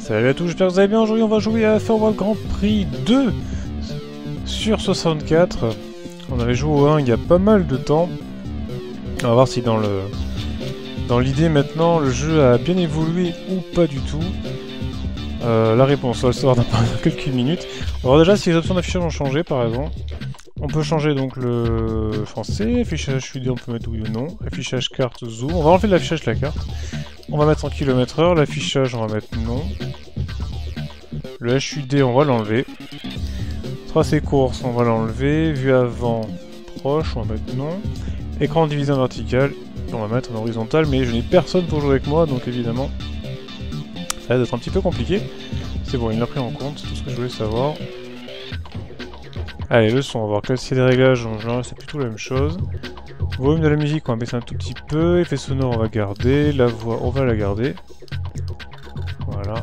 Salut à tous, j'espère que vous allez bien. Aujourd'hui on va jouer à Farewell Grand Prix 2 sur 64. On avait joué au 1 il y a pas mal de temps. On va voir si dans l'idée maintenant le jeu a bien évolué ou pas du tout. La réponse, on va le savoir dans quelques minutes. On va voir déjà si les options d'affichage ont changé par exemple. On peut changer donc le français, affichage HUD on peut mettre oui ou non, affichage carte zoom, on va enlever l'affichage de la carte. On va mettre en km/h, l'affichage on va mettre non. Le HUD on va l'enlever. Tracé course on va l'enlever. Vue avant proche on va mettre non. Écran divisé en vertical on va mettre en horizontal, mais je n'ai personne pour jouer avec moi donc évidemment ça va être un petit peu compliqué. C'est bon, il l'a pris en compte, tout ce que je voulais savoir. Allez, le son, on va voir quels sont les réglages, en général c'est plutôt la même chose. Volume de la musique, on va baisser un tout petit peu. Effet sonore, on va garder. La voix, on va la garder. Voilà.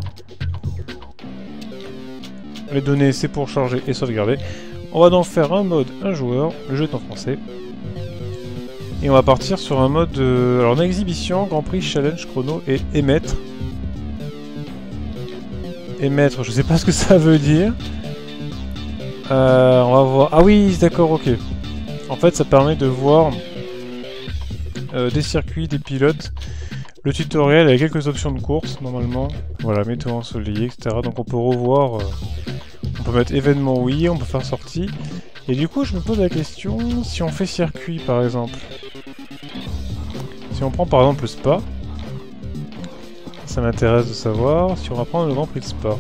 Les données, c'est pour charger et sauvegarder. On va donc faire un mode, un joueur. Le jeu est en français. Et on va partir sur un mode... alors, on a exhibition, Grand Prix, Challenge, Chrono et émettre. Émettre, je sais pas ce que ça veut dire. On va voir... Ah oui, d'accord, ok. En fait, ça permet de voir des circuits, des pilotes, le tutoriel avec quelques options de course, normalement. Voilà, météo ensoleillé, etc. Donc on peut revoir... on peut mettre événement oui, on peut faire sortie. Et du coup, je me pose la question, si on fait circuit, par exemple. Si on prend par exemple le Spa. Ça m'intéresse de savoir si on va prendre le Grand Prix de Spa.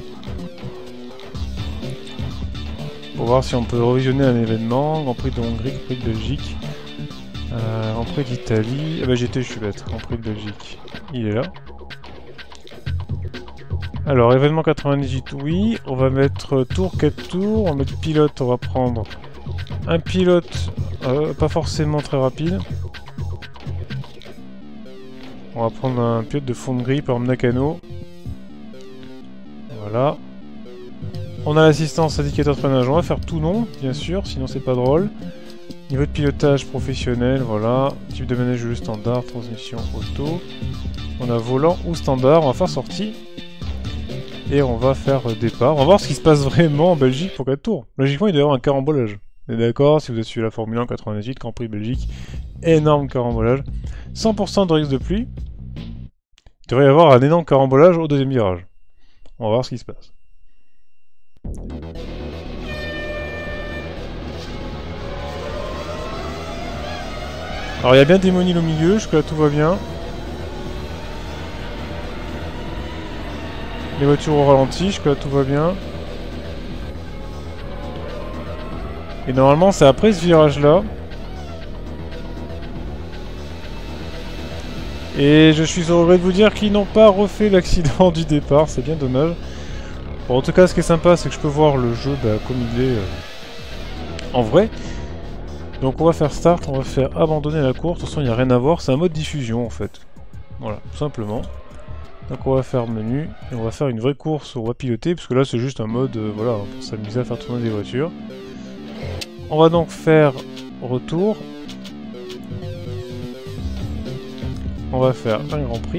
Pour voir si on peut revisionner un événement, Grand Prix de Hongrie, Grand Prix de Belgique, Grand Prix d'Italie, ah bah j'étais, je suis bête, Grand Prix de Belgique, il est là. Alors événement 98, oui, on va mettre tour 4 tours, on va mettre pilote, on va prendre un pilote pas forcément très rapide. On va prendre un pilote de fond de grille, par exemple Nakano. Voilà. On a l'assistance indicateur de freinage, on va faire tout non, bien sûr, sinon c'est pas drôle. Niveau de pilotage professionnel, voilà. Type de manège le standard, transmission auto. On a volant ou standard, on va faire sortie. Et on va faire départ. On va voir ce qui se passe vraiment en Belgique pour 4 tours. Logiquement, il doit y avoir un carambolage. Vous êtes d'accord, si vous êtes suivi la Formule 1 98, Grand Prix Belgique, énorme carambolage. 100% de risque de pluie. Il devrait y avoir un énorme carambolage au deuxième virage. On va voir ce qui se passe. Alors il y a bien des monils au milieu, jusque-là tout va bien. Les voitures au ralenti, jusque-là tout va bien. Et normalement c'est après ce virage-là. Et je suis au regret de vous dire qu'ils n'ont pas refait l'accident du départ, c'est bien dommage. Bon, en tout cas, ce qui est sympa, c'est que je peux voir le jeu comme il est en vrai. Donc on va faire start, on va faire abandonner la course. De toute façon, il n'y a rien à voir, c'est un mode diffusion en fait. Voilà, tout simplement. Donc on va faire menu, et on va faire une vraie course où on va piloter, parce que là c'est juste un mode, voilà, pour s'amuser à faire tourner des voitures. On va donc faire retour. On va faire un Grand Prix.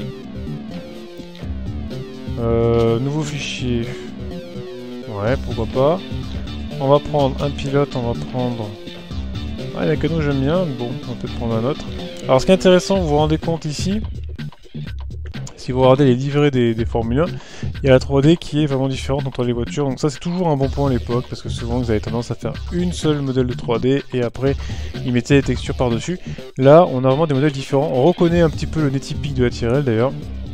Nouveau fichier. Ouais, pourquoi pas. On va prendre un pilote, on va prendre... Ah, il y a que nous j'aime bien, mais bon, on va peut-être prendre un autre. Alors ce qui est intéressant, vous vous rendez compte ici, si vous regardez les livrets des Formule 1, il y a la 3D qui est vraiment différente entre les voitures, donc ça c'est toujours un bon point à l'époque, parce que souvent vous avez tendance à faire une seule modèle de 3D, et après ils mettaient les textures par-dessus. Là, on a vraiment des modèles différents, on reconnaît un petit peu le nez typique de la Tyrrell d'ailleurs.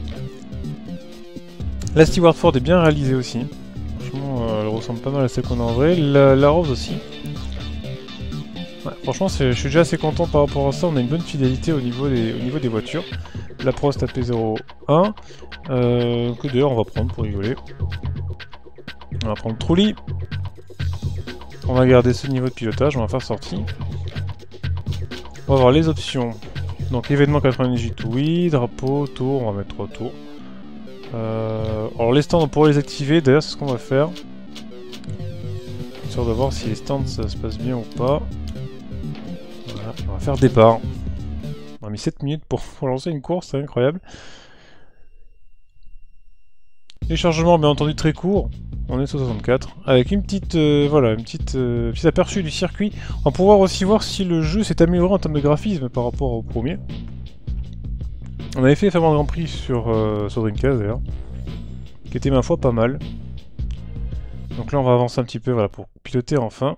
La Stewart Ford est bien réalisée aussi. Elle ressemble pas mal à celle qu'on a en vrai. La Rose aussi. Ouais, franchement, je suis déjà assez content par rapport à ça. On a une bonne fidélité au niveau des voitures. La Prost AP01. Que d'ailleurs, on va prendre pour rigoler. On va prendre Trulli. On va garder ce niveau de pilotage. On va faire sortie. On va voir les options. Donc, événement 98, oui. Drapeau, tour. On va mettre 3 tours. Alors les stands, on pourrait les activer, d'ailleurs c'est ce qu'on va faire. Histoire de voir si les stands ça se passe bien ou pas. Voilà, on va faire départ. On a mis 7 minutes pour lancer une course, c'est incroyable. Les chargements, bien entendu, très courts. On est sur 64. Avec une petite, voilà, petit aperçu du circuit. On va pouvoir aussi voir si le jeu s'est amélioré en termes de graphisme par rapport au premier. On avait fait Fameux Grand Prix sur Dreamcast d'ailleurs, qui était ma foi pas mal. Donc là on va avancer un petit peu voilà, pour piloter enfin.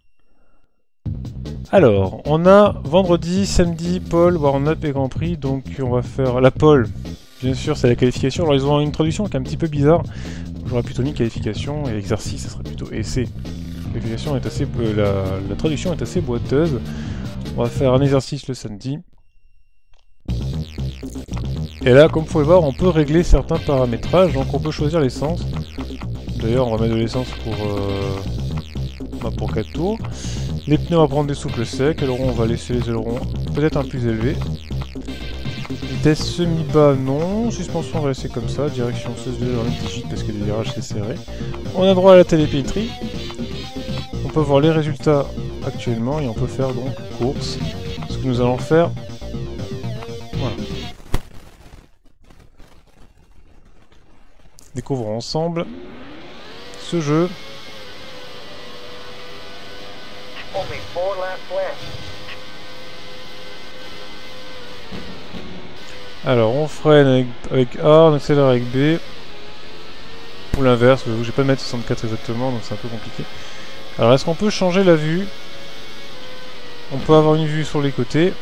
Alors, on a vendredi, samedi, pole, warm-up et Grand Prix, donc on va faire la pole. Bien sûr, c'est la qualification. Alors ils ont une traduction qui est un petit peu bizarre. J'aurais plutôt mis qualification et exercice, ça serait plutôt essai. La qualification est assez, la traduction est assez boiteuse. On va faire un exercice le samedi. Et là, comme vous pouvez voir, on peut régler certains paramétrages. Donc on peut choisir l'essence. D'ailleurs, on va mettre de l'essence pour 4 tours. Les pneus, on va prendre des souples secs. Ailerons, on va laisser les ailerons peut-être un plus élevé. Vitesse semi-bas, non. Suspension, on va laisser comme ça. Direction 16 dans les digits parce que les virages, c'est serré. On a droit à la télépétrie. On peut voir les résultats actuellement et on peut faire donc course. Ce que nous allons faire. Voilà. Découvrons ensemble ce jeu. Alors on freine avec A, on accélère avec B. Ou l'inverse, je vais pas mettre 64 exactement, donc c'est un peu compliqué. Alors est-ce qu'on peut changer la vue? On peut avoir une vue sur les côtés.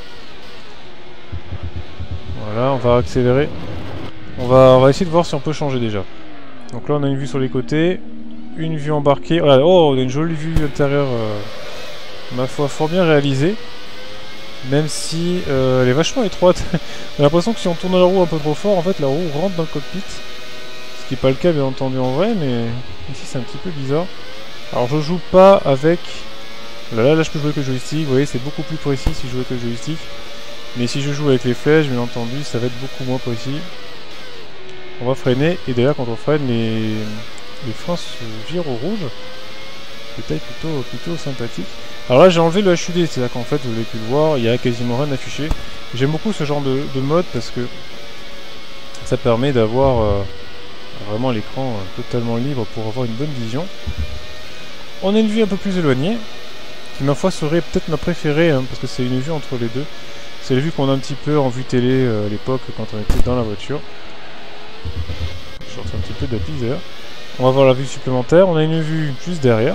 Voilà, on va accélérer. On va essayer de voir si on peut changer déjà. Donc là on a une vue sur les côtés. Une vue embarquée. Voilà. Oh, on a une jolie vue intérieure. Ma foi, fort bien réalisée. Même si elle est vachement étroite. On a l'impression que si on tourne la roue un peu trop fort, en fait la roue rentre dans le cockpit. Ce qui n'est pas le cas bien entendu en vrai, mais ici c'est un petit peu bizarre. Alors je joue pas avec... Là je peux jouer avec le joystick, vous voyez c'est beaucoup plus précis si je joue avec le joystick. Mais si je joue avec les flèches, bien entendu, ça va être beaucoup moins précis. On va freiner, et d'ailleurs quand on freine, les freins se virent au rouge. Détail plutôt sympathique. Alors là j'ai enlevé le HUD, c'est-à-dire qu'en fait, vous avez pu le voir, il y a quasiment rien affiché. J'aime beaucoup ce genre de mode parce que ça permet d'avoir vraiment l'écran totalement libre pour avoir une bonne vision. On a une vue un peu plus éloignée, qui ma foi serait peut-être ma préférée, hein, parce que c'est une vue entre les deux. C'est la vue qu'on a un petit peu en vue télé à l'époque quand on était dans la voiture. Je sortais un petit peu de la piste d'ailleurs. On va voir la vue supplémentaire, on a une vue juste derrière.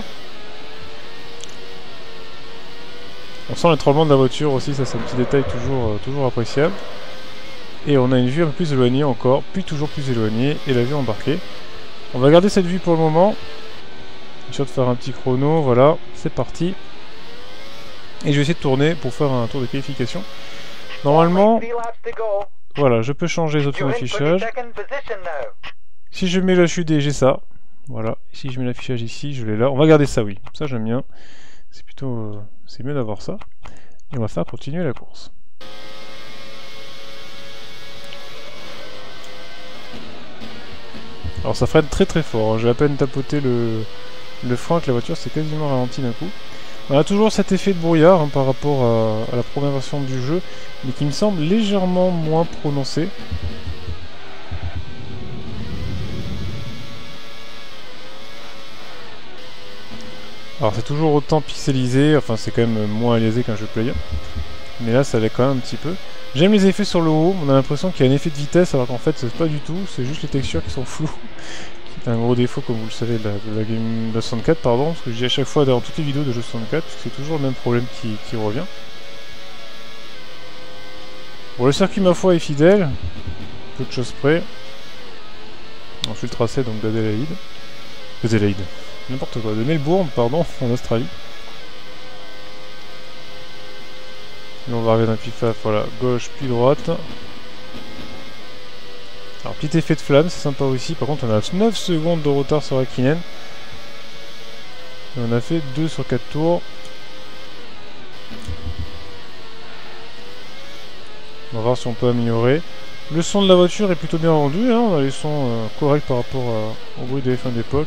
On sent l'étranglement de la voiture aussi, ça c'est un petit détail toujours appréciable. Et on a une vue un peu plus éloignée encore, puis toujours plus éloignée, et la vue embarquée. On va garder cette vue pour le moment. Sûr de faire un petit chrono, voilà, c'est parti. Et je vais essayer de tourner pour faire un tour de qualification. Normalement, voilà, je peux changer les options d'affichage. Si je mets l'HUD, j'ai ça. Voilà, si je mets l'affichage ici, je l'ai là. On va garder ça, oui. Ça, j'aime bien. C'est plutôt... c'est mieux d'avoir ça. Et on va faire continuer la course. Alors ça freine très fort. J'ai à peine tapoté le frein que la voiture s'est quasiment ralentie d'un coup. On a toujours cet effet de brouillard hein, par rapport à la première version du jeu, mais qui me semble légèrement moins prononcé. Alors c'est toujours autant pixelisé, enfin c'est quand même moins réalisé qu'un jeu player. Mais là ça l'est quand même un petit peu. J'aime les effets sur le haut, on a l'impression qu'il y a un effet de vitesse alors qu'en fait c'est pas du tout, c'est juste les textures qui sont floues. Qui est un gros défaut comme vous le savez de la 64 pardon, parce que je dis à chaque fois dans toutes les vidéos de jeux 64, parce que c'est toujours le même problème qui revient. Bon le circuit ma foi est fidèle, peu de choses près. On suit le tracé donc d'Adélaïde. N'importe quoi, de Melbourne, pardon, en Australie. Et on va arriver d'un pif-paf, voilà, gauche puis droite. Alors, petit effet de flamme, c'est sympa aussi. Par contre, on a 9 secondes de retard sur Hakkinen. Et on a fait 2 sur 4 tours. On va voir si on peut améliorer. Le son de la voiture est plutôt bien rendu, hein. On a les sons corrects par rapport au bruit des F1 d'époque.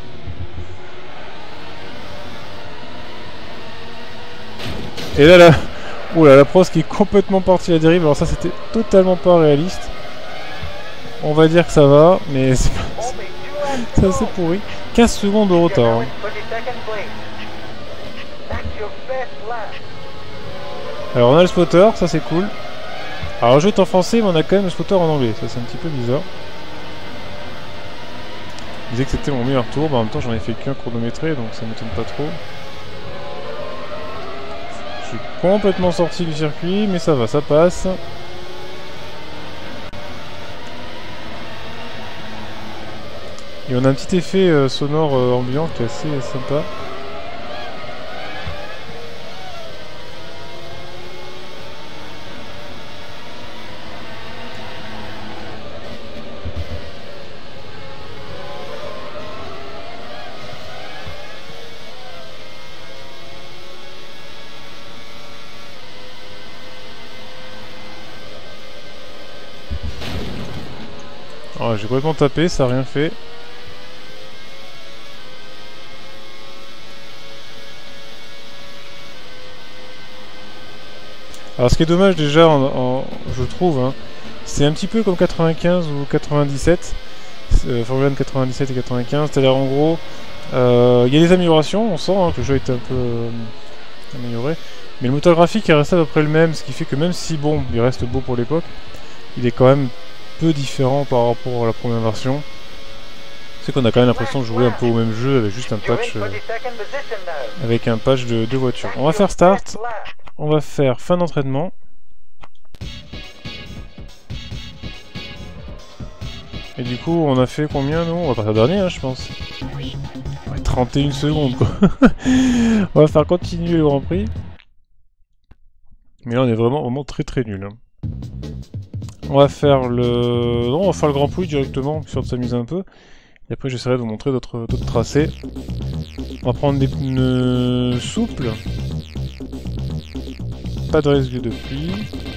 Et là, oula, la Prost qui est complètement partie à la dérive. Alors ça, c'était totalement pas réaliste. on va dire que ça va, mais c'est pas... c'est assez pourri. 15 secondes de retard. Hein. Alors on a le spotter, ça c'est cool. Alors le jeu est en français, mais on a quand même le spotter en anglais. Ça c'est un petit peu bizarre. Je disais que c'était mon meilleur tour, mais en même temps j'en ai fait qu'un chronométré, donc ça m'étonne pas trop. Je suis complètement sorti du circuit, mais ça va, ça passe. Et on a un petit effet sonore ambiant qui est assez sympa. Oh, j'ai complètement tapé, ça a rien fait. Alors ce qui est dommage déjà, je trouve, hein, c'est un petit peu comme 95 ou 97, Formula 1 97 et 95, c'est-à-dire en gros, il y a des améliorations, on sent hein, que le jeu est un peu amélioré, mais le moteur graphique est resté à peu près le même, ce qui fait que même si bon, il reste beau pour l'époque, il est quand même peu différent par rapport à la première version. C'est qu'on a quand même l'impression de jouer un peu au même jeu avec juste un patch de voiture. On va faire start, on va faire fin d'entraînement. Et du coup on a fait combien nous? On va partir dernier hein, je pense. Ouais, 31 secondes quoi. On va faire continuer le Grand Prix. Mais là on est vraiment très nul. Hein. On va faire le... Non, on va faire le Grand Prix directement, histoire de s'amuser un peu. Et après j'essaierai de vous montrer d'autres tracés. On va prendre des pneus souples. Pas de risque de pluie.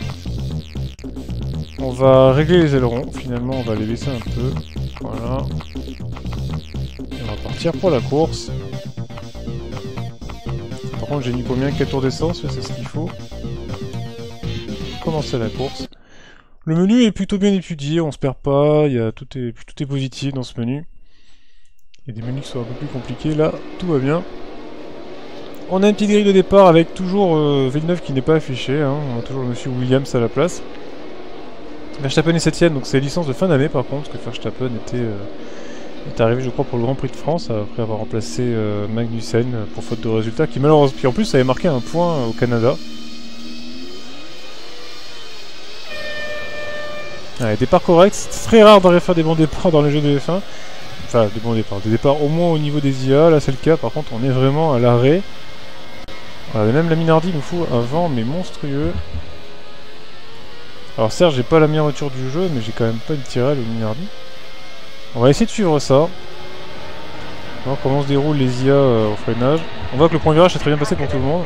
On va régler les ailerons, finalement on va les baisser un peu. Voilà. Et on va partir pour la course. Par contre j'ai mis combien? 4 tours d'essence, c'est ce qu'il faut. Commencer la course. Le menu est plutôt bien étudié, on se perd pas, tout est positif dans ce menu. Il y a des menus qui sont un peu plus compliqués, là tout va bien. On a une petite grille de départ avec toujours Villeneuve qui n'est pas affiché, hein. On a toujours le monsieur Williams à la place. Verstappen est 7ème, donc c'est licence de fin d'année par contre, parce que Verstappen est arrivé je crois pour le Grand Prix de France, après avoir remplacé Magnussen pour faute de résultat, qui malheureusement, puis en plus avait marqué un point au Canada. Ouais, départ correct, c'est très rare d'arriver à faire des bons départs dans les jeux de F1. Enfin, des bons départs, des départs au moins au niveau des IA, là c'est le cas, par contre on est vraiment à l'arrêt. Voilà, même la Minardi nous fout un vent mais monstrueux. Alors certes j'ai pas la meilleure voiture du jeu, mais j'ai quand même pas une Tyrrell ou Minardi. On va essayer de suivre ça. voir comment se déroulent les IA au freinage. On voit que le premier virage s'est très bien passé pour tout le monde.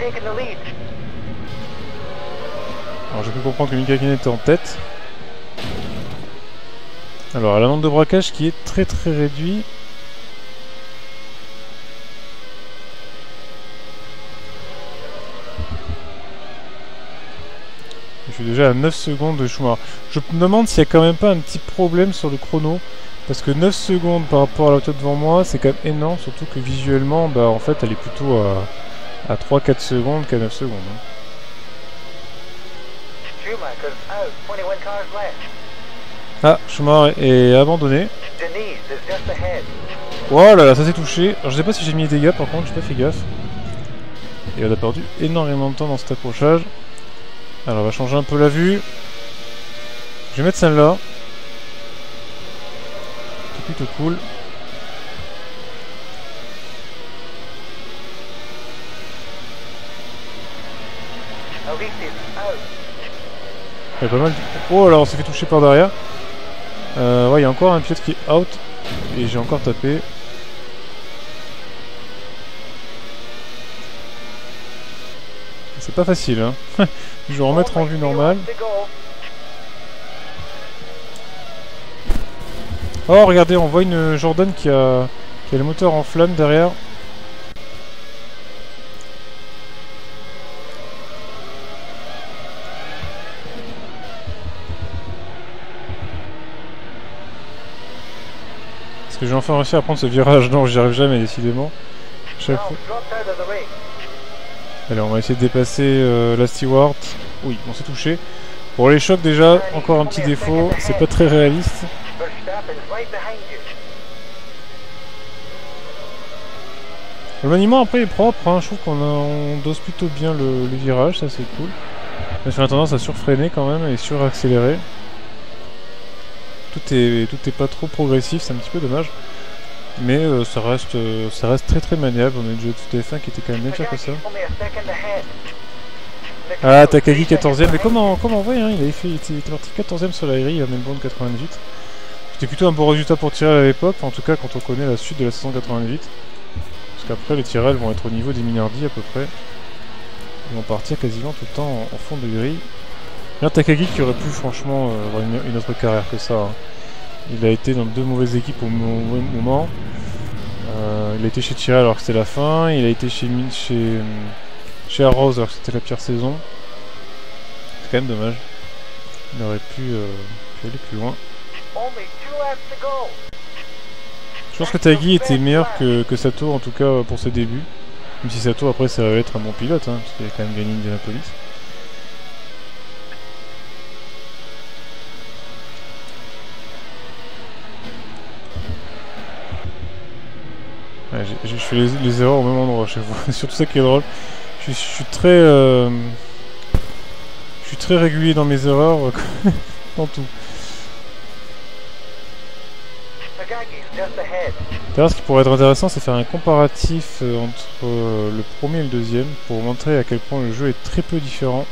Alors j'ai pu comprendre que Mika Hakkinen était en tête. Alors la lampe de braquage qui est très réduit. Je suis déjà à 9 secondes de Schumacher. Je me demande s'il n'y a quand même pas un petit problème sur le chrono. Parce que 9 secondes par rapport à la voiture devant moi, c'est quand même énorme. Surtout que visuellement, bah, en fait, elle est plutôt à 3-4 secondes qu'à 9 secondes. Hein. Ah, Schumacher est abandonné. Oh là là, ça s'est touché. Alors je sais pas si j'ai mis les dégâts par contre, j'ai pas fait gaffe. Et on a perdu énormément de temps dans cet accrochage. Alors on va changer un peu la vue. Je vais mettre celle-là. C'est plutôt cool. Il y a pas mal de... Oh là, on s'est fait toucher par derrière. Ouais, il y a encore un pilote qui est out. Et j'ai encore tapé. C'est pas facile, hein. Je vais remettre en vue normale. Oh, regardez, on voit une Jordan qui a le moteur en flamme derrière. que j'ai enfin réussi à prendre ce virage. Non, j'y arrive jamais, décidément. Chaque fois. Allez, on va essayer de dépasser la Stewart. Oui, on s'est touché. Pour les chocs, déjà, encore un petit défaut. C'est pas très réaliste. Le maniement après est propre, hein. Je trouve qu'on dose plutôt bien le virage, ça c'est cool. Mais on a tendance à surfreiner quand même et suraccélérer. Tout est pas trop progressif, c'est un petit peu dommage. Mais ça reste très très maniable. On a une jeu de TF1 qui était quand même bien pire que ça. Ah, Takagi 14ème, mais comment on voit, hein, il était parti 14ème sur la grille, il a même bon de 98. C'était plutôt un bon résultat pour tirer à l'époque, en tout cas quand on connaît la suite de la saison 88. Parce qu'après les tirels vont être au niveau des Minardi à peu près. Ils vont partir quasiment tout le temps en fond de grille. Là, Takagi qui aurait pu franchement avoir une autre carrière que ça. Hein. Il a été dans deux mauvaises équipes au mauvais moment. Il a été chez Tyrrell alors que c'était la fin. Il a été chez Arrows alors que c'était la pire saison. C'est quand même dommage. Il aurait pu aller plus loin. Je pense que Takagi était meilleur que Sato en tout cas pour ses débuts. Même si Sato après ça va être un bon pilote, hein, parce qu'il a quand même gagné Indianapolis. Ouais, je fais les erreurs au même endroit chez vous. C'est surtout ça qui est drôle. Je suis très régulier dans mes erreurs, dans tout. D'ailleurs, ce qui pourrait être intéressant, c'est faire un comparatif entre le premier et le deuxième, pour montrer à quel point le jeu est très peu différent.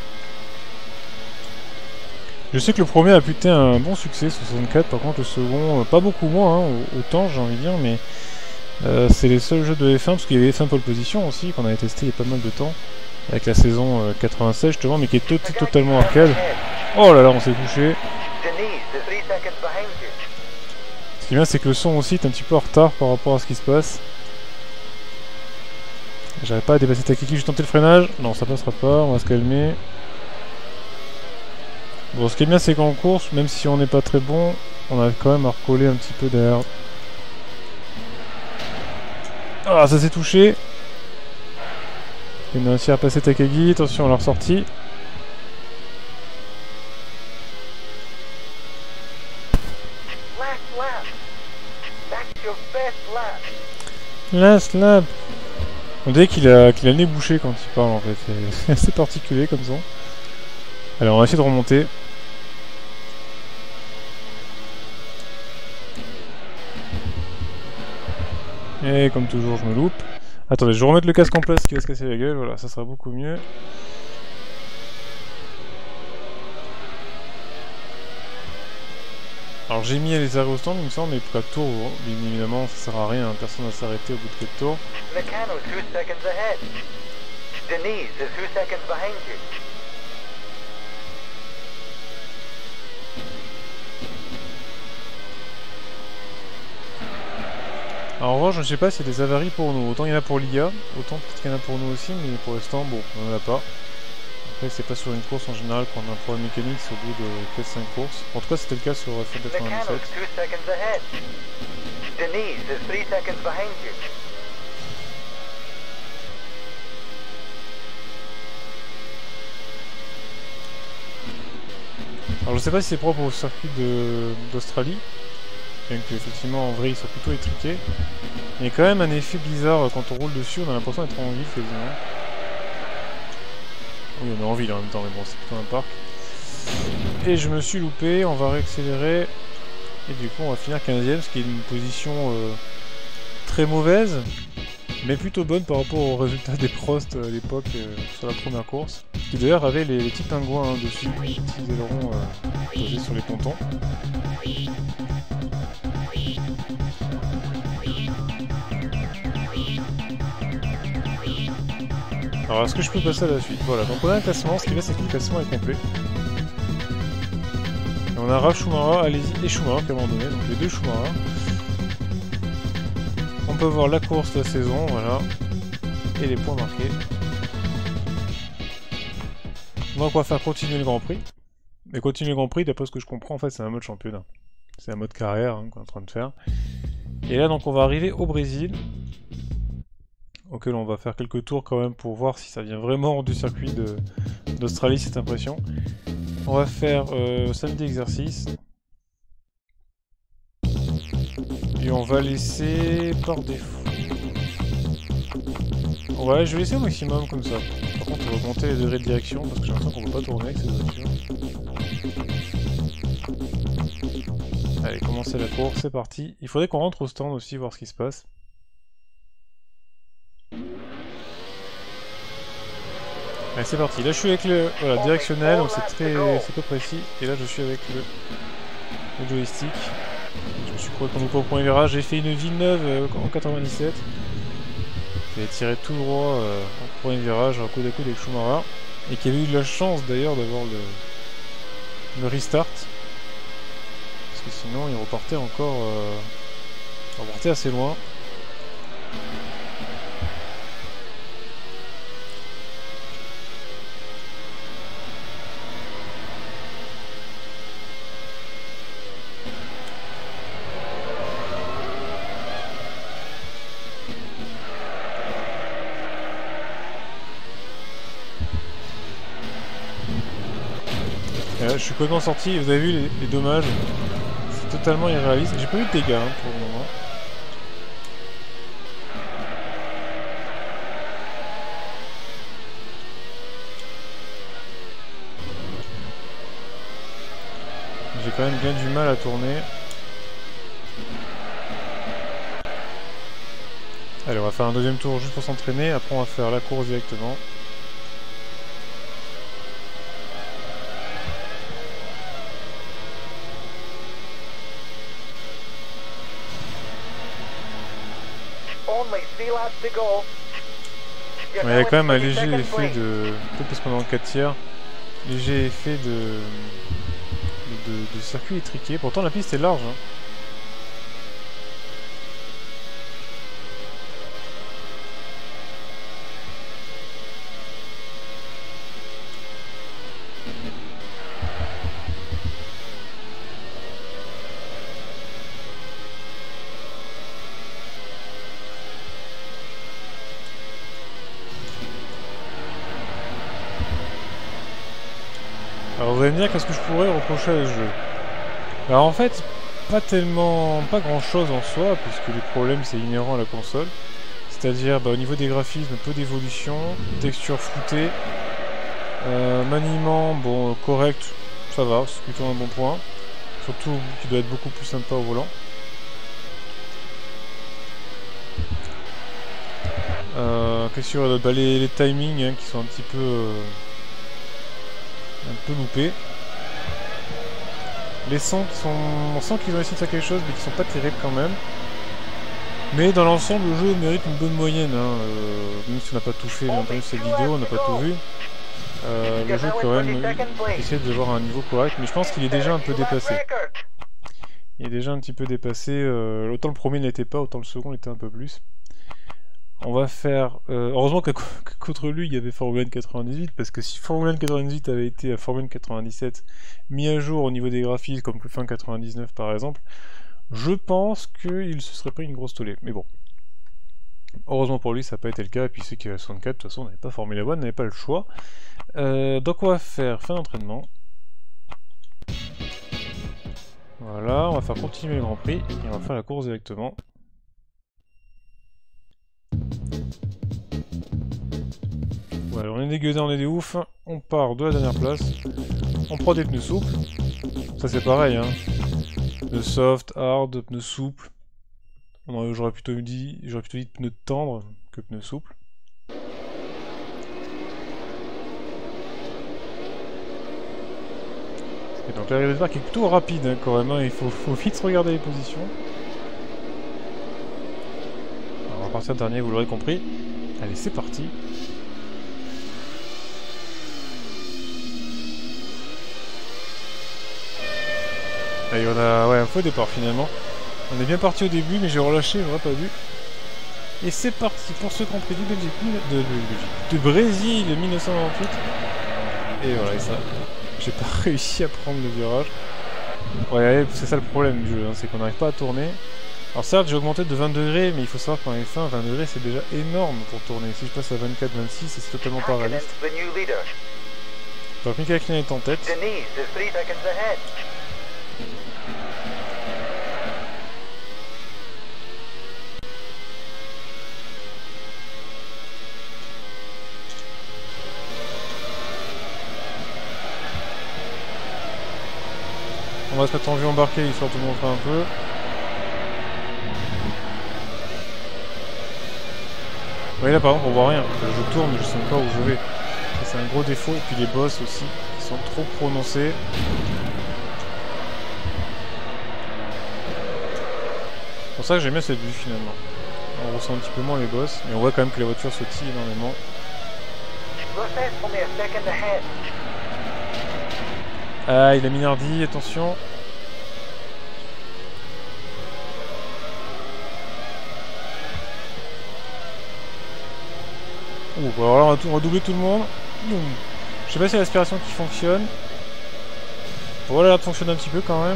Je sais que le premier a pu être un bon succès, 64, par contre le second, pas beaucoup moins, hein, autant j'ai envie de dire, mais c'est les seuls jeux de F1, parce qu'il y avait F1 Pole Position aussi, qu'on avait testé il y a pas mal de temps, avec la saison 96 justement, mais qui est totalement arcade. Oh là là, on s'est touché. Ce qui est bien, c'est que le son aussi est un petit peu en retard par rapport à ce qui se passe. J'arrive pas à dépasser Takagi, je vais tenter le freinage. Non, ça passera pas, on va se calmer. Bon, ce qui est bien, c'est qu'en course, même si on n'est pas très bon, on a quand même à recoller un petit peu derrière. Ah, ça s'est touché. On a réussi à passer Takagi, attention à la ressortie. Last lap. On dirait qu'il a le nez bouché quand il parle en fait. C'est assez particulier comme ça. Alors on va essayer de remonter. Et comme toujours je me loupe. Attendez, je vais remettre le casque en place qui va se casser la gueule. Voilà, ça sera beaucoup mieux. Alors j'ai mis les arrêts au stand il me semble, mais pour 4 tours, bien évidemment ça sert à rien, personne ne va s'arrêter au bout de 4 tours. Alors en revanche, je ne sais pas s'il y a des avaries pour nous, autant il y en a pour l'IA, autant peut-être qu'il y en a pour nous aussi, mais pour l'instant, bon, on n'en a pas. Après, c'est pas sur une course en général qu'on a un problème mécanique, c'est au bout de 4-5 courses. En tout cas, c'était le cas sur F1 97. Alors, je sais pas si c'est propre au circuit d'Australie, bien qu'effectivement en vrai il soit plutôt étriqué. Il y a quand même un effet bizarre quand on roule dessus, on a l'impression d'être en ville quasiment. Oui, on est en ville en même temps, mais bon, c'est plutôt un parc. Et je me suis loupé, on va réaccélérer. Et du coup, on va finir 15ème, ce qui est une position très mauvaise, mais plutôt bonne par rapport aux résultats des Prost à l'époque sur la première course. Qui d'ailleurs avait les petits pingouins dessus, les petits ailerons posés sur les pontons. Alors, est-ce que je peux passer à la suite? Voilà, donc on a un classement, ce qui va c'est que le classement est complet. Et on a Ralf Schumacher, Alesi et Schumacher qui a abandonné, donc les deux Schumacher. On peut voir la course de la saison, voilà, et les points marqués. Donc on va faire continuer le Grand Prix. Mais continuer le Grand Prix, d'après ce que je comprends, en fait c'est un mode championnat. C'est un mode carrière hein, qu'on est en train de faire. Et là donc on va arriver au Brésil, auquel on va faire quelques tours quand même pour voir si ça vient vraiment du circuit d'Australie cette impression. On va faire samedi exercice. Et on va laisser par défaut. Ouais, je vais laisser au maximum comme ça. Par contre, on va augmenter les degrés de direction parce que j'ai l'impression qu'on ne peut pas tourner avec cette voiture. Allez, commencer la course, c'est parti. Il faudrait qu'on rentre au stand aussi, voir ce qui se passe. Allez, c'est parti. Là, je suis avec le directionnel, donc c'est peu précis. Et là, je suis avec le joystick. Je me suis cru qu'on nous au premier virage. J'ai fait une Villeneuve en 97. Qui avait tiré tout droit au premier virage, coude à coude avec Schumacher. Et qui avait eu de la chance d'ailleurs d'avoir le restart. Parce que sinon, il repartait encore repartait assez loin. Je suis complètement sorti, vous avez vu les dommages, c'est totalement irréaliste. J'ai pas eu de dégâts hein, pour le moment. J'ai quand même bien du mal à tourner. Allez, on va faire un deuxième tour juste pour s'entraîner, après on va faire la course directement. Il y a quand même un léger effet de... Peut-être parce qu'on est en 4 tiers. Léger effet de circuit étriqué. Pourtant la piste est large. Hein. Alors vous allez me dire qu'est-ce que je pourrais reprocher à ce jeu. Alors en fait, pas grand chose en soi, puisque les problèmes c'est inhérent à la console. C'est-à-dire au niveau des graphismes, peu d'évolution, texture floutée, maniement, bon, correct, ça va, c'est plutôt un bon point. Surtout qui doit être beaucoup plus sympa au volant. Qu'est-ce qu'il y aurait d'autre? Les timings hein, qui sont un petit peu loupés. Les sons qui sont... On sent qu'ils ont essayé de faire quelque chose mais qui sont pas terribles quand même. Mais dans l'ensemble le jeu mérite une bonne moyenne. Hein. Même si on n'a pas tout fait bien entendu cette vidéo, on n'a pas tout vu. Le jeu quand même essaie d'avoir un niveau correct, mais je pense qu'il est déjà un peu dépassé. Il est déjà un petit peu dépassé. Autant le premier n'était pas, autant le second l'était un peu plus. On va faire... heureusement qu'entre lui, il y avait Formula 1 98, parce que si Formula 1 98 avait été à Formula 1 97 mis à jour au niveau des graphismes, comme fin 99 par exemple, je pense qu'il se serait pris une grosse tollée. Mais bon. Heureusement pour lui, ça n'a pas été le cas, et puis ceux qui avaient 64, de toute façon, on n'avait pas Formula 1, on n'avait pas le choix. Donc on va faire fin d'entraînement. Voilà, on va faire continuer le Grand Prix, et on va faire la course directement. Voilà, on est des gueudins, on est des oufs, on part de la dernière place, on prend des pneus souples, ça c'est pareil, hein. Pneus soft, hard, pneus souples, j'aurais plutôt dit pneus tendres que pneus souples. Et donc l'arrivée de marque est plutôt rapide hein, quand même, hein. Il faut vite se regarder les positions. Alors, on va partir dernier, vous l'aurez compris. Allez, c'est parti. Allez, on a un faux départ finalement. On est bien parti au début, mais j'ai relâché, j'aurais pas vu. Et c'est parti pour ce Grand Prix de Brésil 1998. Et voilà, et ça. J'ai pas réussi à prendre le virage. Ouais, c'est ça le problème du jeu, hein, c'est qu'on n'arrive pas à tourner. Alors certes, j'ai augmenté de 20 degrés, mais il faut savoir qu'en F1, 20 degrés, c'est déjà énorme pour tourner. Si je passe à 24, 26, c'est totalement pas réaliste. Donc Mika Häkkinen est en tête. On va se mettre en vue embarquée histoire de vous montrer un peu. Oui, là par exemple on voit rien, je tourne, je sais pas où je vais. C'est un gros défaut, et puis les boss aussi, qui sont trop prononcés. C'est pour ça que j'aime bien cette vue finalement. On ressent un petit peu moins les boss, mais on voit quand même que les voitures sautillent énormément. Ah, il a Minardi, attention. Ouh, alors là on va doubler tout le monde. Je sais pas si c'est l'aspiration qui fonctionne. Voilà, ça fonctionne un petit peu quand même.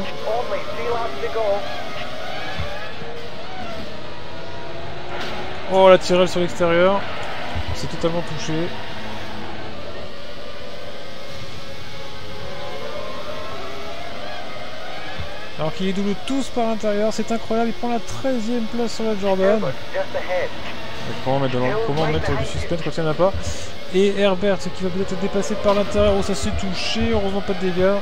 Oh, la tirelle sur l'extérieur. C'est totalement touché. Alors qu'il les double tous par l'intérieur, c'est incroyable, il prend la 13e place sur la Jordan. Comment mettre du suspense quand il n'y en a pas. Et Herbert qui va peut-être être dépassé par l'intérieur. Oh, ça s'est touché, heureusement pas de dégâts.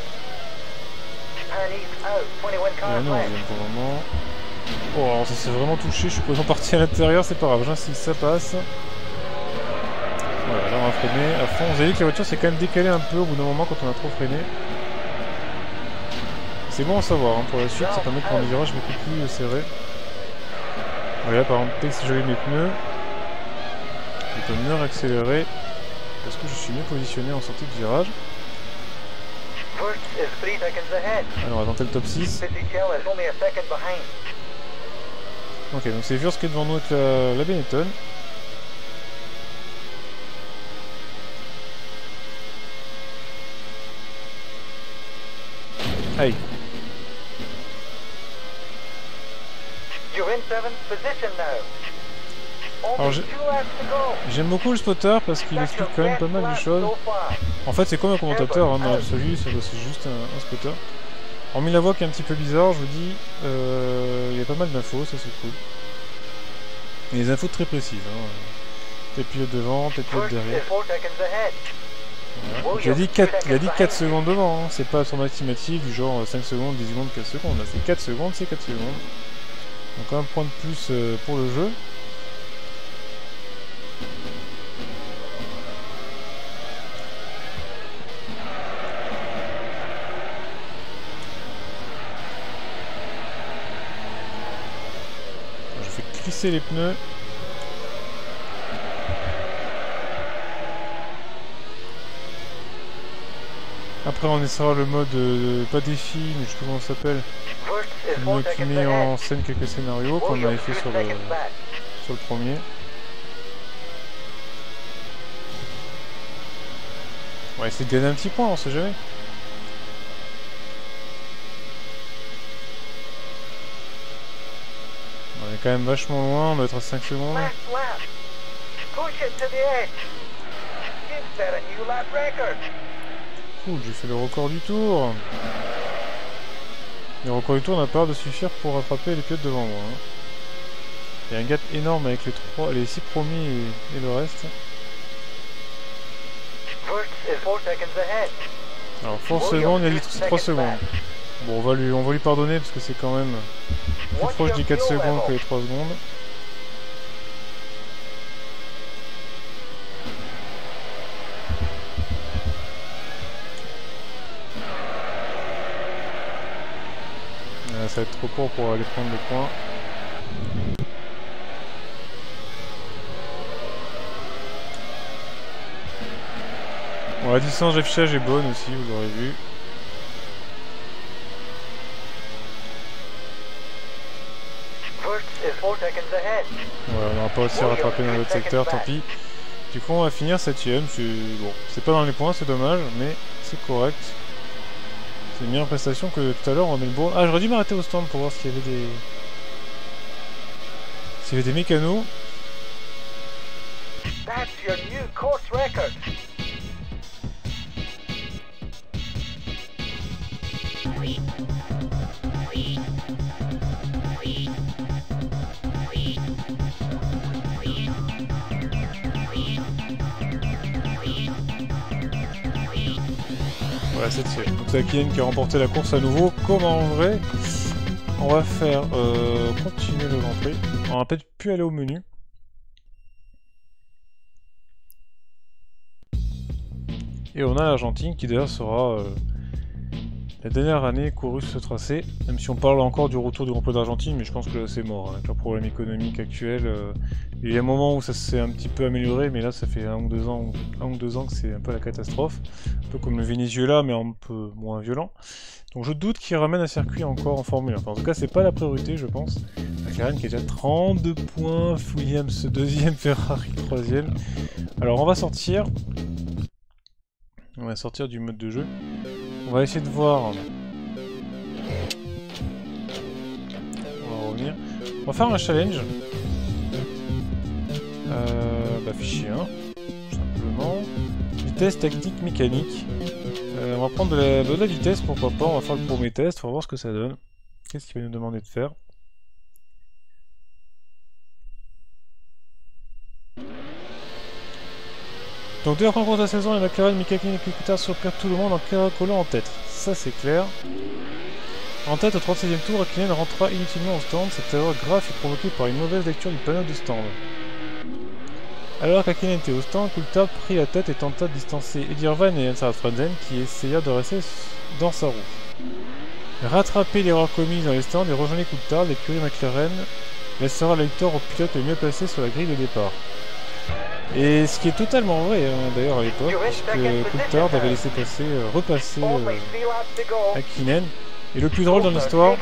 Ah non, il vient pour le moment. Oh, alors ça s'est vraiment touché, je suis complètement parti à l'intérieur, c'est pas grave, j'insiste, ça passe. Voilà, là on va freiner à fond. Vous avez vu que la voiture s'est quand même décalée un peu au bout d'un moment quand on a trop freiné. C'est bon à savoir, hein, pour la suite, ça permet de prendre des virages beaucoup plus serrés. Voilà, par exemple, dès que j'avais mes pneus, je peux mieux accélérer parce que je suis mieux positionné en sortie de virage. Alors, on va tenter le top 6. Ok, donc c'est Wurz qui est devant nous avec la Benetton. Aïe. Alors j'aime beaucoup le spotter parce qu'il explique quand même pas mal de choses. En fait c'est comme un commentateur hein, dans l'absolu, c'est juste un spotter. Hormis la voix qui est un petit peu bizarre, je vous dis, il y a pas mal d'infos, ça c'est cool. Et des infos très précises. Hein. Tes pilotes devant, tes pilotes derrière. Voilà. Il a dit 4 secondes devant, hein. C'est pas son estimatif du genre 5 secondes, 10 secondes, 4 secondes. Là c'est 4 secondes, c'est 4 secondes. Donc un point de plus pour le jeu. Je fais clisser les pneus. Après on essaiera le mode pas défi, mais je sais pas comment ça s'appelle. Qui met en scène quelques scénarios qu'on avait fait sur le premier. On va essayer de gagner un petit point, on sait jamais. On est quand même vachement loin, on doit être à 5 secondes. Cool, j'ai fait le record du tour. Le record du tour n'a pas l'air de suffire pour rattraper les pilotes devant moi. Hein. Il y a un gap énorme avec les 6 premiers et le reste. Alors, 4 secondes, il a dit 3 secondes. Bon, on va lui pardonner parce que c'est quand même plus proche des 4 secondes que les 3 secondes. Ça va être trop court pour aller prendre le point. Bon, la distance d'affichage est bonne aussi, vous l'aurez vu. Voilà, on n'aura pas réussi à rattraper dans l'autre secteur, tant pis. Du coup, on va finir 7ème. Bon, c'est pas dans les points, c'est dommage, mais c'est correct. C'est une meilleure prestation que tout à l'heure en Melbourne. Ah, j'aurais dû m'arrêter au stand pour voir s'il y avait S'il y avait des mécanos... That's your new course record. Voilà, 7ème. Donc c'est Hakkinen qui a remporté la course à nouveau, comme en vrai. On va faire continuer le Grand Prix. On va peut-être plus aller au menu. Et on a l'Argentine qui d'ailleurs sera la dernière année courue sur ce tracé. Même si on parle encore du retour du Grand Prix d'Argentine, mais je pense que là c'est mort. Avec le problème économique actuel. Il y a un moment où ça s'est un petit peu amélioré, mais là ça fait 1 ou 2 ans que c'est un peu la catastrophe. Un peu comme le Venezuela, mais un peu moins violent. Donc je doute qu'il ramène un circuit encore en Formule 1. Enfin, en tout cas, c'est pas la priorité, je pense. McLaren qui a déjà 32 points, Williams 2ème, Ferrari 3ème. Alors on va sortir. On va sortir du mode de jeu. On va essayer de voir. On va revenir. On va faire un challenge. Fichier 1, tout simplement. Vitesse, tactique, mécanique. On va prendre de la vitesse, pourquoi pas. On va faire le premier test, on va voir ce que ça donne. Qu'est-ce qu'il va nous demander de faire? Donc dès la première course de la saison, les McLaren, Mika Hakkinen et Kubica surprennent tout le monde en caracolant en tête. Ça c'est clair. En tête au 36e tour, Hakkinen rentra inutilement au stand. Cette erreur grave est provoquée par une mauvaise lecture du panneau du stand. Alors qu'Hakkinen était au stand, Coulthard prit la tête et tenta de distancer Eddie Irvine et Jens Frentzen qui essayèrent de rester dans sa roue. Rattraper l'erreur commise dans les stands et rejoindre Coulthard, l'écurie McLaren laissera la victoire au pilote le mieux placé sur la grille de départ. Et ce qui est totalement vrai d'ailleurs à l'époque, puisque Coulthard avait laissé passer, repasser Hakkinen. Et le plus drôle dans l'histoire,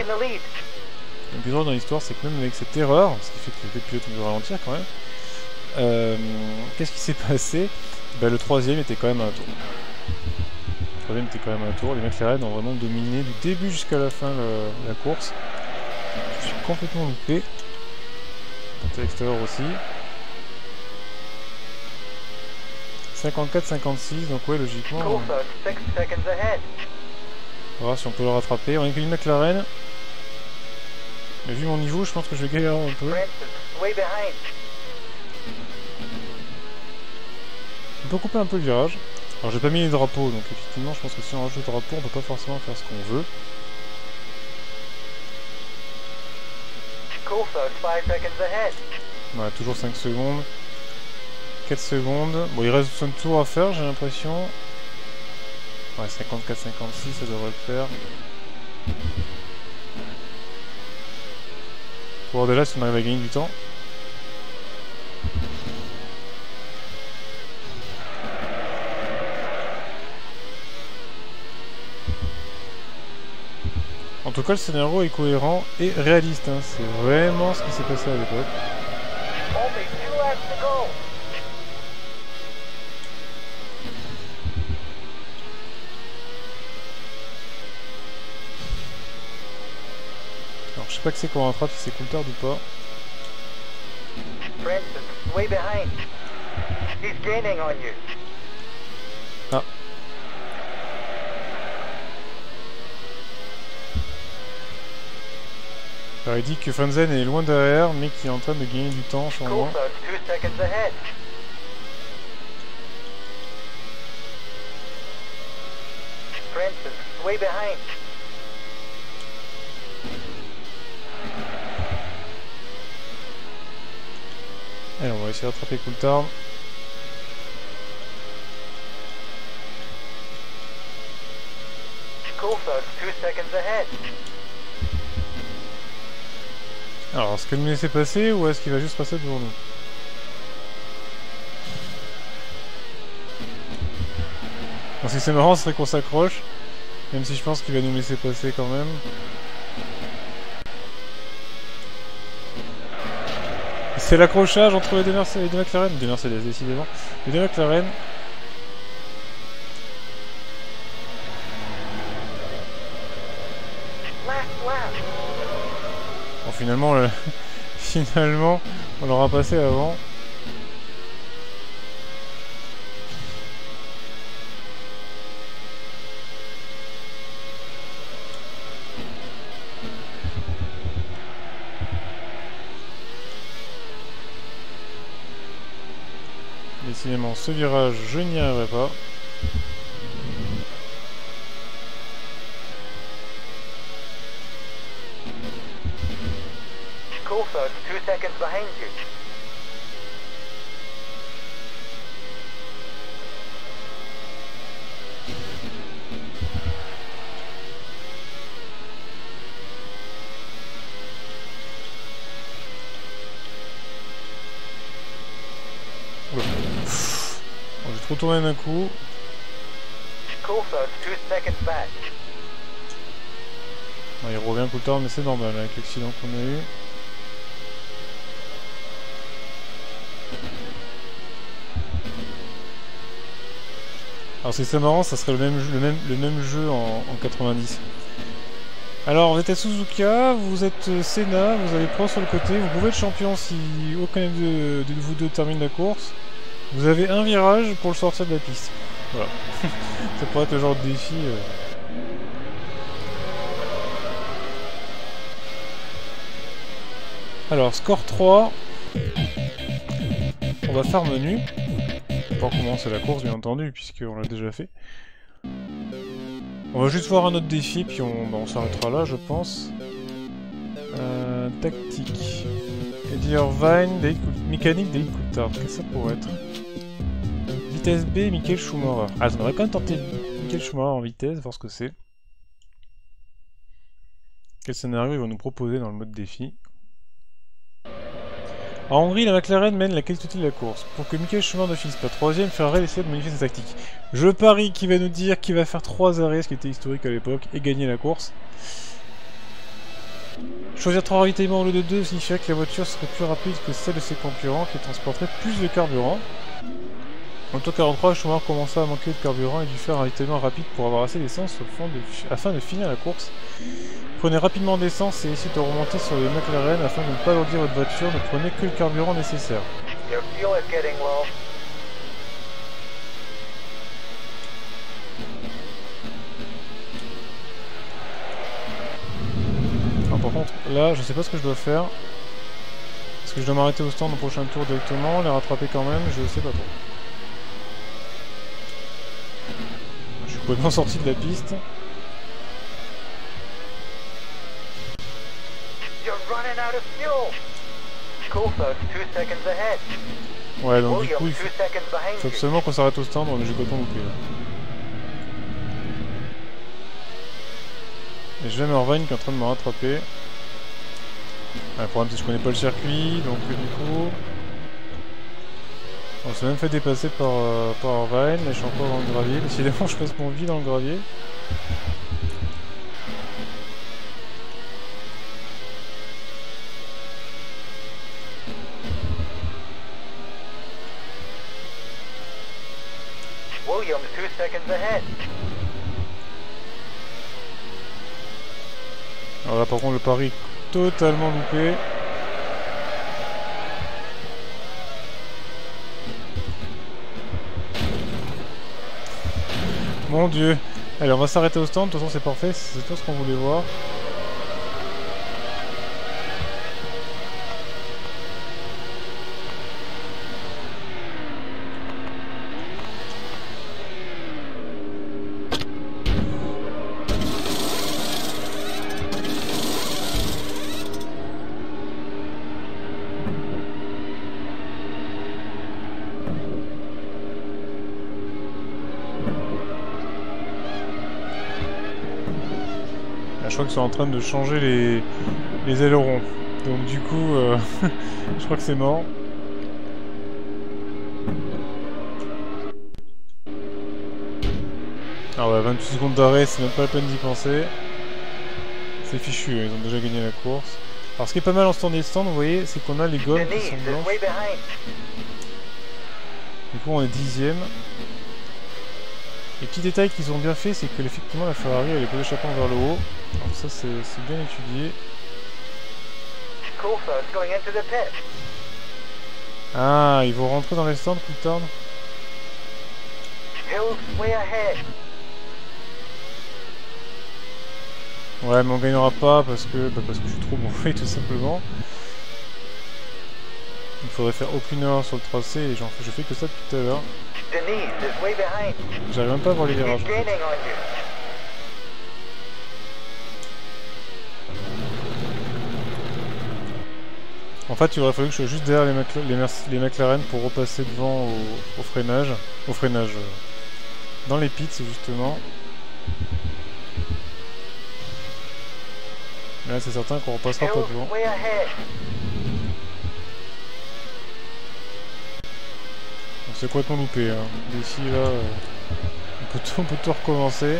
c'est que même avec cette erreur, ce qui fait que les pilotes ont dû ralentir quand même, qu'est-ce qui s'est passé? Le troisième était quand même à un tour. Les McLaren ont vraiment dominé du début jusqu'à la fin la course. Je suis complètement loupé. À l'extérieur aussi. 54-56, donc ouais, logiquement. On va voir si on peut le rattraper. On a qu'une McLaren. Mais vu mon niveau, je pense que je vais galérer un peu. On peut couper un peu le virage. Alors j'ai pas mis les drapeaux, donc effectivement je pense que si on rajoute le drapeau, on peut pas forcément faire ce qu'on veut. Voilà, toujours 5 secondes. 4 secondes. Bon, il reste son tour à faire, j'ai l'impression. Ouais, 54-56, ça devrait le faire. Pour voir déjà si on arrive à gagner du temps. En tout cas, le scénario est cohérent et réaliste. Hein. C'est vraiment ce qui s'est passé à l'époque. Alors, je sais pas que c'est qu'on rattrape, si c'est Coulthard ou pas. Ah. Alors, il dit que Frentzen est loin derrière, mais qu'il est en train de gagner du temps, je crois. Allez, on va essayer de rattraper Coulthard. Alors, est-ce qu'il nous laisser passer ou est-ce qu'il va juste passer devant nous? Donc si c'est marrant, ce serait qu'on s'accroche. Même si je pense qu'il va nous laisser passer quand même. C'est l'accrochage entre les deux McLaren. Des Mercedes, décidément. Les deux McLaren. Bon, finalement, Finalement, on l'aura passé avant. Décidément, ce virage, je n'y arriverai pas. Coulthard's 2 seconds behind you. Oula. Bon, j'ai trop tourné d'un coup. Coulthard's 2 seconds back. Bon, il revient tout le temps, mais c'est normal avec l'accident qu'on a eu. Alors c'est marrant, ça serait le même jeu en 90. Alors vous êtes à Suzuka, vous êtes Senna, vous avez Prost sur le côté, vous pouvez être champion si aucun de vous deux termine la course. Vous avez un virage pour le sortir de la piste. Voilà. Ça pourrait être le genre de défi. Alors score 3. On va faire menu. Pour commencer la course bien entendu, puisqu'on l'a déjà fait. On va juste voir un autre défi, puis on s'arrêtera là, je pense. Tactique. Eddie Irvine, mécanique David Coulthard. Qu'est-ce que ça pourrait être? Vitesse B, Michael Schumacher. Ah, on aurait quand même tenté Michael Schumacher en vitesse, voir ce que c'est. Quel scénario ils vont nous proposer dans le mode défi? En Hongrie, la McLaren mène la quasi-totalité de la course. Pour que Michael Schumacher ne finisse pas troisième, Ferrari essaie de modifier sa tactique. Je parie qu'il va nous dire qu'il va faire 3 arrêts, ce qui était historique à l'époque, et gagner la course. Choisir 3 ravitaillements au lieu de 2 signifierait que la voiture serait plus rapide que celle de ses concurrents, qui transporteraient plus de carburant. En Auto 43, Schumacher commença à manquer de carburant et dut faire un ravitaillement rapide pour avoir assez d'essence afin de finir la course. Prenez rapidement d'essence et essayez de remonter sur les McLaren afin de ne pas alourdir votre voiture, ne prenez que le carburant nécessaire. Your fuel is getting low. Alors par contre, là, je sais pas ce que je dois faire. Est-ce que je dois m'arrêter au stand au prochain tour directement, les rattraper quand même? Je sais pas trop. Je suis complètement sorti de la piste. You're running out of fuel. Coulthard's 2 seconds ahead. Ouais, donc du Williams coup, 2 il seconds behind faut you. absolument qu'on s'arrête au stand, mais j'ai complètement loupé là. Et je vais Irvine qui est en train de me rattraper. Le problème c'est que je connais pas le circuit, donc du coup... On s'est même fait dépasser par Irvine, mais je suis encore dans le gravier. Décidément je passe mon vie dans le gravier. Williams 2 seconds ahead. Alors là par contre le pari est totalement loupé. Mon dieu. Allez, on va s'arrêter au stand, de toute façon c'est parfait, c'est tout ce qu'on voulait voir. Je crois qu'ils sont en train de changer les ailerons. Donc du coup, je crois que c'est mort. Alors ouais, 28 secondes d'arrêt, c'est même pas la peine d'y penser. C'est fichu, ils ont déjà gagné la course. Alors ce qui est pas mal en stand et stand, vous voyez, c'est qu'on a les gommes qui Denise sont is blanches. way behind. Du coup on est 10ème. Et petit détail qu'ils ont bien fait, c'est que effectivement la Ferrari elle est pas d'échappement vers le haut. Alors ça c'est bien étudié. School folks going into the pit. Ah, ils vont rentrer dans les stands plus tard. Hills way ahead. Ouais, mais on gagnera pas parce que je suis trop mauvais tout simplement. Il faudrait faire aucune erreur sur le tracé et je fais que ça depuis tout à l'heure. Denise is way behind. J'arrive même pas à voir les He's virages. gaining on you. En fait, il aurait fallu que je sois juste derrière les McLaren pour repasser devant au freinage. Dans les pits, justement. Mais là, c'est certain qu'on repassera pas devant. Hills way ahead. On s'est complètement loupé. Hein. D'ici, là, on peut tout recommencer.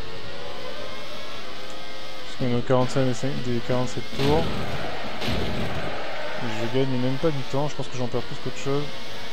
Parce qu'on est au 45 des 47 tours. Je gagne même pas du temps, je pense que j'en perds plus qu'autre chose.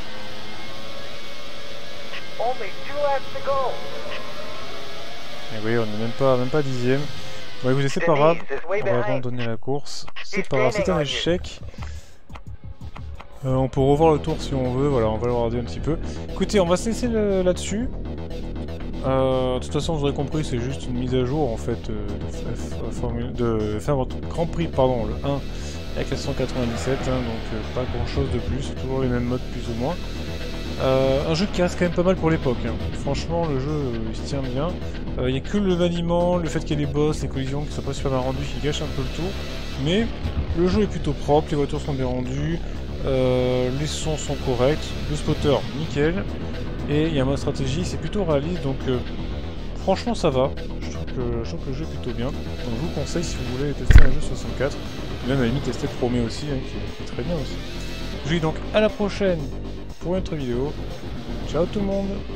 Only 2 laps to go. Et oui, on est même pas dixième. Bon écoutez, c'est pas grave, on va abandonner la course. C'est pas grave, c'est un échec. On peut revoir le tour si on veut, voilà, on va le regarder un petit peu. Écoutez, on va se laisser là-dessus. De toute façon, vous aurez compris, c'est juste une mise à jour en fait de faire votre Grand Prix, pardon, le 1 avec la 197, hein, donc pas grand chose de plus, toujours les mêmes modes plus ou moins. Un jeu qui reste quand même pas mal pour l'époque, hein. Franchement le jeu il se tient bien. Il n'y a que le maniement, le fait qu'il y ait les boss, les collisions qui sont pas super bien rendues qui gâchent un peu le tout. Mais le jeu est plutôt propre, les voitures sont bien rendues, les sons sont corrects, le spotter nickel. Et il y a un mode stratégie, c'est plutôt réaliste, donc franchement ça va. Je trouve que le jeu est plutôt bien. Donc je vous conseille si vous voulez tester un jeu 64. Même à la limite tester Promé aussi, hein, qui est très bien aussi. Je vous dis donc à la prochaine pour une autre vidéo. Ciao tout le monde!